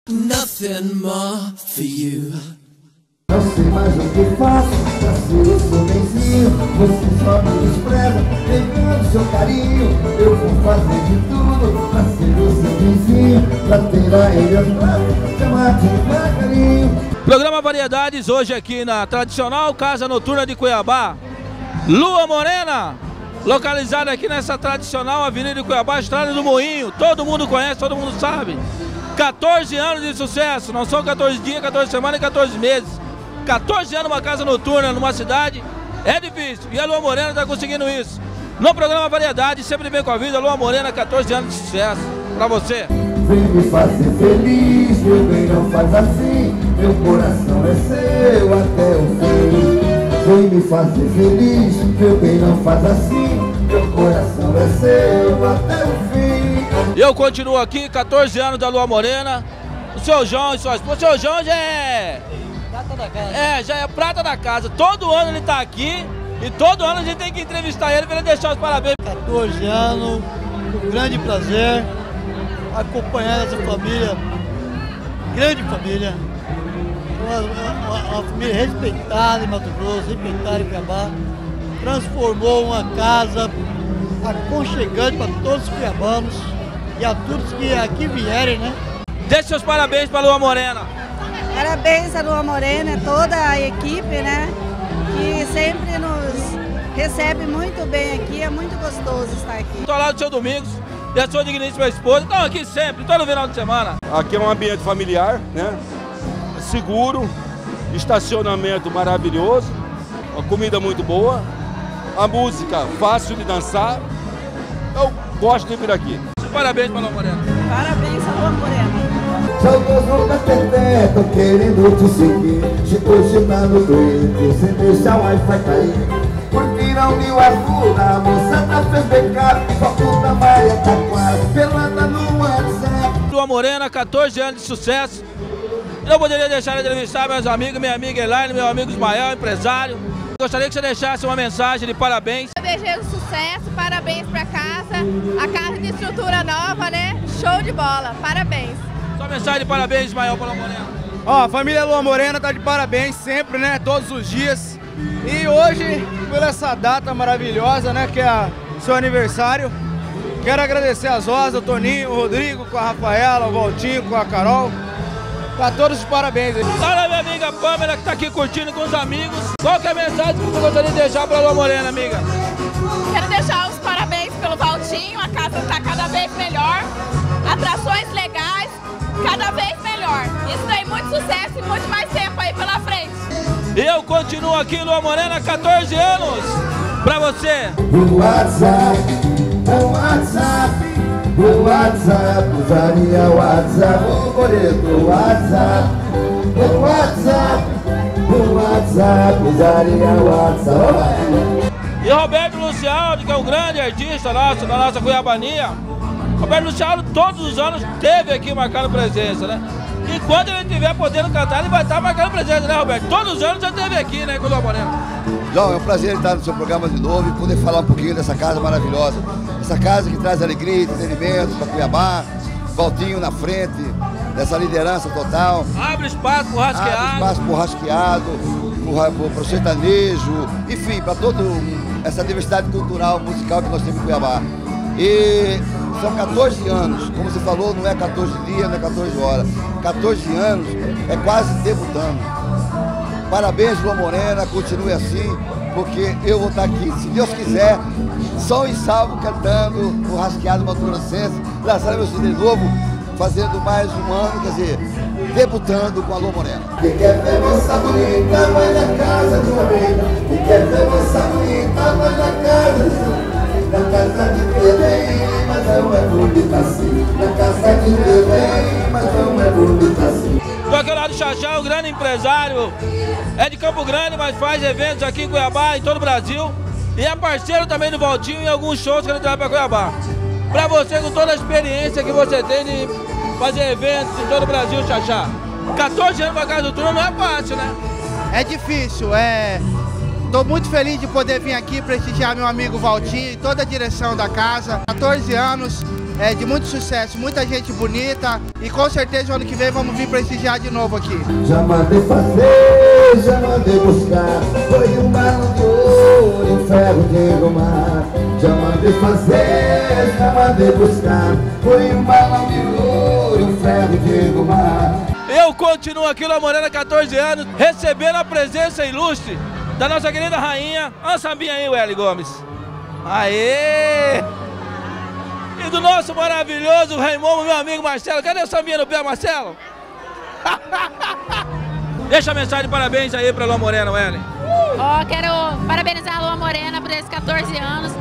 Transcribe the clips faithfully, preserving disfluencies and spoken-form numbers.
Nothing more for you. Não sei mais o que faço pra ser o seu benzinho. Você só me despreza, pegando seu carinho. Eu vou fazer de tudo pra ser o seu benzinho, pra ter a ele aos braços, chamar de devagarinho. Programa Variedades hoje aqui na tradicional Casa Noturna de Cuiabá. Lua Morena, localizada aqui nessa tradicional Avenida de Cuiabá, Estrada do Moinho. Todo mundo conhece, todo mundo sabe. quatorze anos de sucesso, não são quatorze dias, quatorze semanas e quatorze meses. quatorze anos numa casa noturna, numa cidade, é difícil. E a Lua Morena está conseguindo isso. No programa Variedade, sempre bem com a vida, Lua Morena, quatorze anos de sucesso. Pra você. Vem me fazer feliz, meu bem, não faz assim. Meu coração é seu até o fim. Vem me fazer feliz, meu bem, não faz assim. Meu coração é seu até o fim. Eu continuo aqui, quatorze anos da Lua Morena. O seu João e sua esposa. O seu João já é... Prata da casa. É, já é prata da casa. Todo ano ele tá aqui e todo ano a gente tem que entrevistar ele para ele deixar os parabéns. quatorze anos, um grande prazer acompanhar essa família, grande família, uma, uma, uma família respeitada em Mato Grosso, respeitada em Cuiabá, transformou uma casa aconchegante para todos os cuiabanos e a todos que aqui vierem, né? Deixe seus parabéns para a Lua Morena. Parabéns a Lua Morena, toda a equipe, né? Que sempre nos recebe muito bem aqui, é muito gostoso estar aqui. Estou lá do seu Domingos e a sua digníssima esposa estão aqui sempre, todo final de semana. Aqui é um ambiente familiar, né? Seguro, estacionamento maravilhoso, uma comida muito boa, a música fácil de dançar. Eu gosto de vir aqui. Parabéns para a Lua Morena. Parabéns a Lua Morena. Saudoso da Teté, tô querendo te seguir. Se posicionar no Twitter, sem deixar o Wi-Fi cair. Curtiram mil azul, a moçada fez backup. Com a puta Maria Taquara, pelada no WhatsApp. Lua Morena, quatorze anos de sucesso. Não poderia deixar de entrevistar meus amigos, minha amiga Elaine, meu amigo Ismael, empresário. Gostaria que você deixasse uma mensagem de parabéns. Eu desejo sucesso, parabéns pra casa. A casa de estrutura nova, né? Show de bola, parabéns. Sua mensagem de parabéns, Ismael, para a Lua Morena. Ó, a família Lua Morena tá de parabéns sempre, né? Todos os dias. E hoje, por essa data maravilhosa, né? Que é a, seu aniversário. Quero agradecer a Zosa, o Toninho, o Rodrigo, com a Rafaela, o Valtinho, com a Carol. Tá todos de parabéns. Olha a minha amiga Pamela, que tá aqui curtindo com os amigos. Qual que é a mensagem que você gostaria de deixar para a Lua Morena, amiga? Quero deixar os parabéns pelo Valtinho, a casa tá cada vez melhor. Atrações legais, cada vez melhor. Isso tem muito sucesso e muito mais tempo aí pela frente. E eu continuo aqui, Lua Morena, quatorze anos, pra você. O WhatsApp, o WhatsApp, o WhatsApp, usaria o WhatsApp, o boleto, o WhatsApp, o WhatsApp, o WhatsApp, usaria o WhatsApp. E Roberto Luciano, que é um grande artista nosso, da nossa Cuiabania. Roberto Luciano todos os anos teve aqui marcando presença, né? E quando ele estiver podendo cantar, ele vai estar marcando presença, né, Roberto? Todos os anos já esteve aqui, né, com o Lua Morena. João, é um prazer estar no seu programa de novo e poder falar um pouquinho dessa casa maravilhosa. Essa casa que traz alegria e entretenimento para Cuiabá, Valtinho na frente, dessa liderança total. Abre espaço pro rasqueado. Abre espaço pro rasqueado, pro, pro sertanejo, enfim, para toda essa diversidade cultural, musical que nós temos em Cuiabá. E são quatorze anos, como você falou, não é quatorze dias, não é quatorze horas. quatorze anos é quase debutando. Parabéns, Lua Morena, continue assim, porque eu vou estar aqui, se Deus quiser, som e salvo, cantando o Rasqueado Mato Grossense, lançando meu C D novo, fazendo mais um ano, quer dizer, debutando com a Lua Morena. Quem quer ver moça bonita, vai na casa de uma amiga. Quem quer ver moça bonita, vai na casa de uma amiga. Na casa de Belém, mas não é bonita assim. Na casa de Belém, mas não é bonita assim. Do aquele lado do Xaxá, um grande empresário. É de Campo Grande, mas faz eventos aqui em Cuiabá, em todo o Brasil. E é parceiro também do Valtinho em alguns shows que ele traz para Cuiabá. Para você, com toda a experiência que você tem de fazer eventos em todo o Brasil, Xaxá. quatorze anos para Casa Noturna não é fácil, né? É difícil, é... Estou muito feliz de poder vir aqui prestigiar meu amigo Valtinho e toda a direção da casa. quatorze anos, é, de muito sucesso, muita gente bonita e com certeza o ano que vem vamos vir prestigiar de novo aqui. Já mandei fazer, já mandei buscar, foi um balão de ouro, um ferro de engomar. Já mandei fazer, já mandei buscar, foi um balão de ouro, um ferro de engomar. Eu continuo aqui na Morena, catorze anos, recebendo a presença ilustre da nossa querida rainha. Olha a sambinha aí, Welly Gomes. Aê! E do nosso maravilhoso Raimundo, meu amigo Marcelo. Cadê o sambinha no pé, Marcelo? Deixa a mensagem de parabéns aí pra Lua Morena, Welly. Ó, oh, quero parabenizar a Lua Morena por esses catorze anos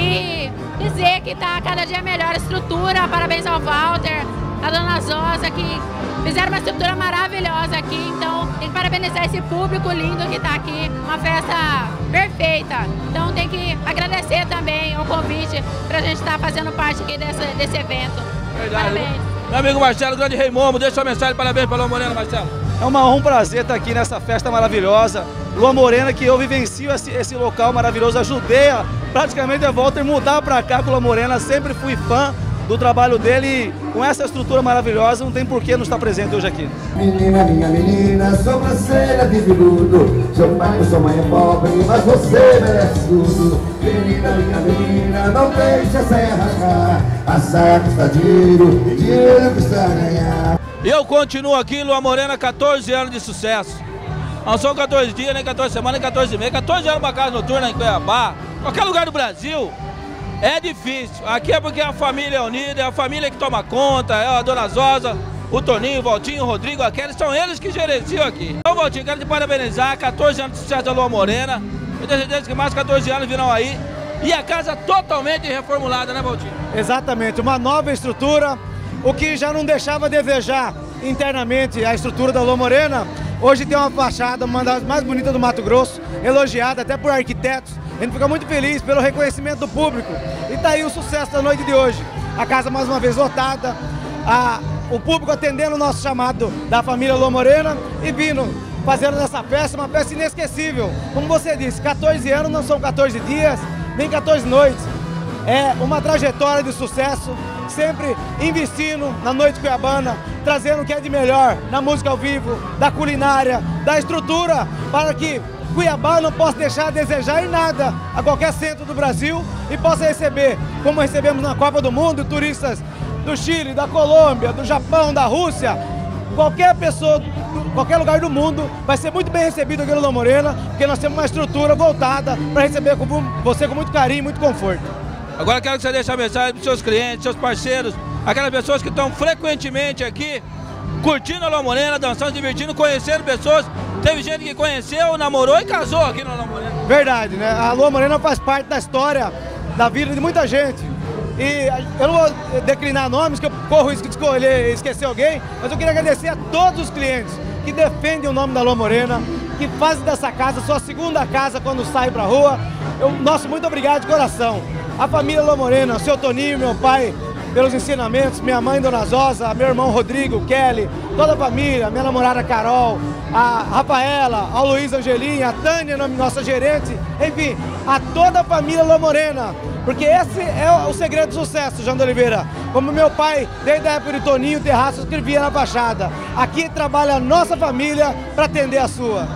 e dizer que tá cada dia melhor a estrutura. Parabéns ao Walter, a Dona Zosa, que fizeram uma estrutura maravilhosa aqui. Então tem que parabenizar esse público lindo que tá aqui, uma festa perfeita. Então tem que agradecer também o convite pra gente estar tá fazendo parte aqui desse, desse evento. Verdade. Parabéns. Meu amigo Marcelo, grande Raimundo, deixa sua mensagem, parabéns pra Lua Morena, Marcelo. É uma honra, um prazer estar aqui nessa festa maravilhosa. Lua Morena, que eu vivencio esse, esse local maravilhoso, ajudei a praticamente a Walter mudar pra cá com Lua Morena, sempre fui fã do trabalho dele e com essa estrutura maravilhosa não tem por que não estar presente hoje aqui. Menina, minha menina, sobrancelha de veludo, seu pai e sua mãe é pobre, mas você merece tudo. Menina, minha menina, não deixe a saia rasgar, a saia custa dinheiro, dinheiro custa ganhar. Eu continuo aqui, Lua Morena, catorze anos de sucesso. Não são catorze dias, nem catorze semanas, nem catorze meses, catorze anos para casa noturna em Cuiabá, qualquer lugar do Brasil. É difícil, aqui é porque a família é unida, é a família que toma conta, é a Dona Zosa, o Toninho, o Valtinho, o Rodrigo, a Kelly, são eles que gerenciam aqui. Então, Valtinho, quero te parabenizar, catorze anos de sucesso da Lua Morena, eu tenho certeza que mais catorze anos virão aí, e a casa totalmente reformulada, né, Valtinho? Exatamente, uma nova estrutura, o que já não deixava a desejar internamente a estrutura da Lua Morena, hoje tem uma fachada, uma das mais bonitas do Mato Grosso, elogiada até por arquitetos. A gente fica muito feliz pelo reconhecimento do público. E tá aí o sucesso da noite de hoje. A casa mais uma vez lotada, a, o público atendendo o nosso chamado da família Lua Morena e vindo, fazendo dessa festa uma festa inesquecível. Como você disse, catorze anos não são catorze dias, nem catorze noites. É uma trajetória de sucesso, sempre investindo na noite cuiabana, trazendo o que é de melhor na música ao vivo, da culinária, da estrutura, para que Cuiabá não possa deixar a desejar em nada a qualquer centro do Brasil e possa receber, como recebemos na Copa do Mundo, turistas do Chile, da Colômbia, do Japão, da Rússia. Qualquer pessoa, qualquer lugar do mundo vai ser muito bem recebido aqui no Lua Morena, porque nós temos uma estrutura voltada para receber você com muito carinho e muito conforto. Agora quero que você deixe a mensagem para os seus clientes, seus parceiros, aquelas pessoas que estão frequentemente aqui, curtindo a Lua Morena, dançando, divertindo, conhecendo pessoas. Teve gente que conheceu, namorou e casou aqui na Lua Morena. Verdade, né? A Lua Morena faz parte da história, da vida de muita gente. E eu não vou declinar nomes, que eu corro risco de escolher, esquecer alguém, mas eu queria agradecer a todos os clientes que defendem o nome da Lua Morena, que fazem dessa casa sua segunda casa quando sai pra rua. Eu, nosso muito obrigado de coração. A família Lua Morena, seu Toninho, meu pai, pelos ensinamentos, minha mãe Dona Zosa, meu irmão Rodrigo, Kelly, toda a família, minha namorada Carol, a Rafaela, a Luiz Angelinha, a Tânia, nossa gerente, enfim, a toda a família Lua Morena, porque esse é o segredo do sucesso, João de Oliveira. Como meu pai, desde a época de Toninho Terraço, escrevia na fachada, aqui trabalha a nossa família para atender a sua.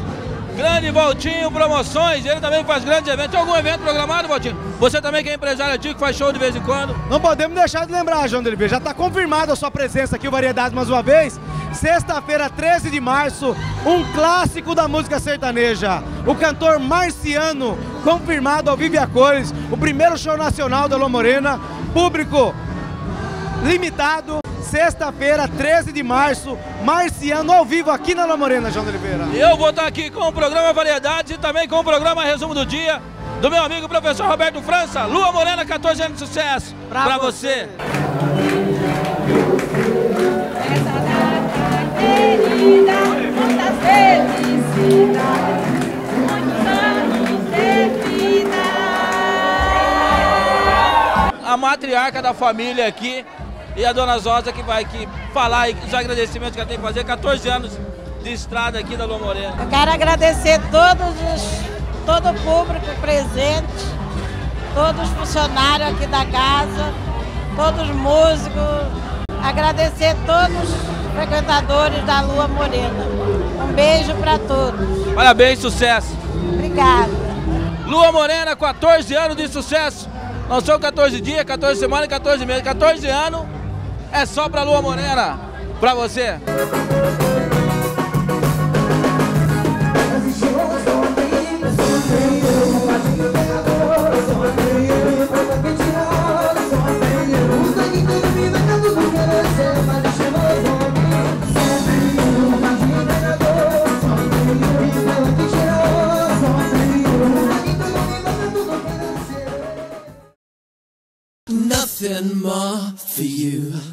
Grande Valtinho Promoções, ele também faz grandes eventos. Tem algum evento programado, Valtinho? Você também que é empresário antigo, que faz show de vez em quando? Não podemos deixar de lembrar, João de Oliveira. Já está confirmada a sua presença aqui, o Variedades, mais uma vez. Sexta-feira, treze de março, um clássico da música sertaneja. O cantor Marciano, confirmado ao vivo e a cores. O primeiro show nacional da Lua Morena. Público limitado. Sexta-feira, treze de março, Marciano ao vivo aqui na Lua Morena, João de Oliveira. Eu vou estar aqui com o programa Variedades e também com o programa Resumo do Dia do meu amigo professor Roberto França. Lua Morena, catorze anos de sucesso pra, pra você. você. Essa data querida, muitas felicidades, muitos anos de vida. A matriarca da família aqui e a Dona Zosa que vai aqui falar os agradecimentos que ela tem que fazer, catorze anos de estrada aqui da Lua Morena. Eu quero agradecer todos os, todo o público presente, todos os funcionários aqui da casa, todos os músicos, agradecer todos os frequentadores da Lua Morena. Um beijo para todos. Parabéns, sucesso. Obrigada. Lua Morena, quatorze anos de sucesso. Não são quatorze dias, quatorze semanas e quatorze meses. quatorze anos é só pra Lua Morena, pra você. Nothing more for you.